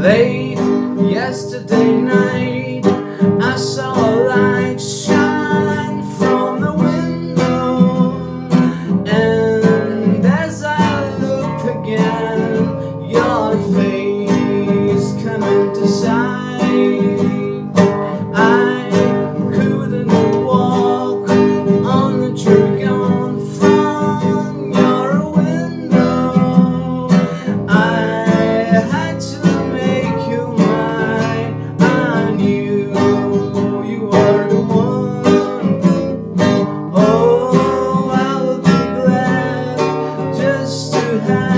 Late yesterday night, I saw a light shine from the window, and as I looked again, your face came into sight. I couldn't walk on the dragon from your window. I had to make you mine. I knew you were the one. Oh, I would be glad just to have